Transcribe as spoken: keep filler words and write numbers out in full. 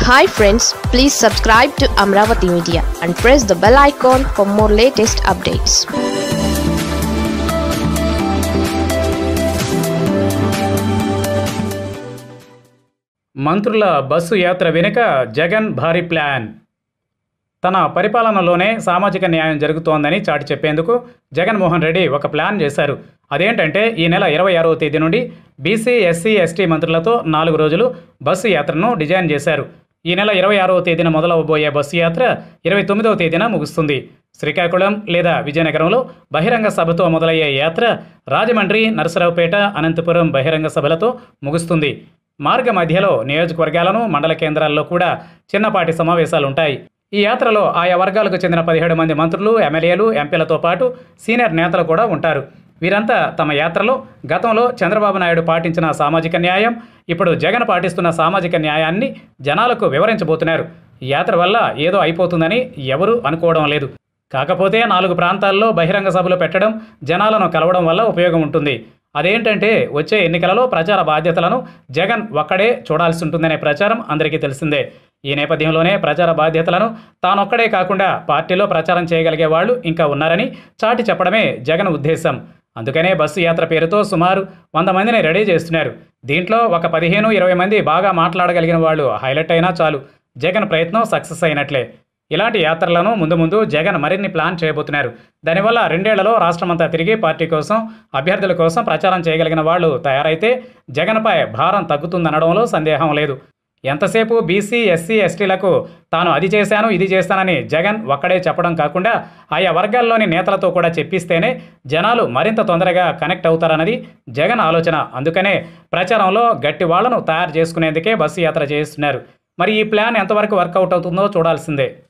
Hi friends, please subscribe to Amaravathi Media and press the bell icon for more latest updates. మంత్రుల bus యాత్ర వెనుక జగన్ భారీ plan. తన పరిపాలనలోనే సామాజిక న్యాయం జరుగుతోందని చాటి చెప్పేందుకు జగన్మోహన్ రెడ్డి ఒక ప్లాన్ చేశారు. అదేంటంటే ఈ నెల ఇరవై ఆరవ తేదీ నుండి బీసీ ఎస్సీ ఎస్టీ మంత్రులతో నాలుగు రోజులు బస్సు యాత్రను డిజైన్ చేశారు. ఈ నెల ఇరవై ఆరవ తేదీన మొదలవబోయే బస్సు యాత్ర ఇరవై తొమ్మిదవ తేదీన ముగుస్తుంది. శ్రీకాకుళం లేదా విజయనగరంలో బహిరంగ సభతో మొదలయ్యే యాత్ర రాజమండ్రి, నరసరావుపేట, అనంతపురం బహిరంగ సభలతో ముగుస్తుంది. మార్గ మధ్యలో నియోజకవర్గాలను, మండల కేంద్రాల్లో కూడా చిన్నపాటి సమావేశాలుంటాయి. ఈ యాత్రలో ఆయా వర్గాలకు చెందిన పదిహేడు మంది మంత్రులు, ఎమ్మెల్యేలు, ఎంపీలతో పాటు సీనియర్ నేతలు కూడా ఉంటారు. వీరంతా తమ యాత్రలో గతంలో చంద్రబాబు నాయుడు పాటించిన సామాజిక న్యాయం, ఇప్పుడు జగన్ పాటిస్తున్న సామాజిక న్యాయాన్ని జనాలకు వివరించబోతున్నారు. ఈ యాత్ర వల్ల ఏదో అయిపోతుందని ఎవరూ అనుకోవడం లేదు. కాకపోతే నాలుగు ప్రాంతాల్లో బహిరంగ సభలు పెట్టడం, జనాలను కలవడం వల్ల ఉపయోగం ఉంటుంది. అదేంటంటే వచ్చే ఎన్నికలలో ప్రచార బాధ్యతలను జగన్ ఒక్కడే చూడాల్సి ఉంటుందనే ప్రచారం అందరికీ తెలిసిందే. ఈ నేపథ్యంలోనే ప్రచార బాధ్యతలను తానొక్కడే కాకుండా పార్టీలో ప్రచారం చేయగలిగే వాళ్ళు ఇంకా ఉన్నారని చాటి చెప్పడమే జగన్ ఉద్దేశం. అందుకనే బస్సు యాత్ర పేరుతో సుమారు వంద మందిని రెడీ చేస్తున్నారు. దీంట్లో ఒక పదిహేను ఇరవై మంది బాగా మాట్లాడగలిగిన వాళ్ళు హైలైట్ అయినా చాలు, జగన్ ప్రయత్నం సక్సెస్ అయినట్లే. ఇలాంటి యాత్రలను ముందు ముందు జగన్ మరిన్ని ప్లాన్ చేయబోతున్నారు. దానివల్ల రెండేళ్లలో రాష్ట్రమంతా తిరిగి పార్టీ కోసం, అభ్యర్థుల కోసం ప్రచారం చేయగలిగిన వాళ్ళు తయారైతే జగన్పై భారం తగ్గుతుందనడంలో సందేహం లేదు. ఎంతసేపు బీసీ ఎస్సీ ఎస్టీలకు తాను అది చేశాను ఇది చేస్తానని జగన్ ఒక్కడే చెప్పడం కాకుండా ఆయా వర్గాల్లోని నేతలతో కూడా చెప్పిస్తేనే జనాలు మరింత తొందరగా కనెక్ట్ అవుతారన్నది జగన్ ఆలోచన. అందుకనే ప్రచారంలో గట్టి వాళ్లను తయారు చేసుకునేందుకే బస్సు యాత్ర చేస్తున్నారు. మరి ఈ ప్లాన్ ఎంతవరకు వర్కౌట్ అవుతుందో చూడాల్సిందే.